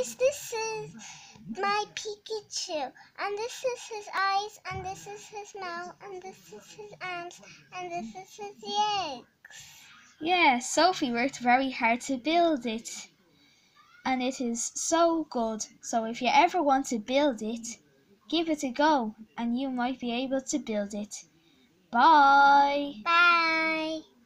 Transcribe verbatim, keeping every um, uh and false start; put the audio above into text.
guys, this is my Pikachu, and this is his eyes, and this is his mouth, and this is his arms, and this is his legs. Yeah, Sophie worked very hard to build it, and it is so good. So if you ever want to build it, give it a go, and you might be able to build it. Bye! Bye!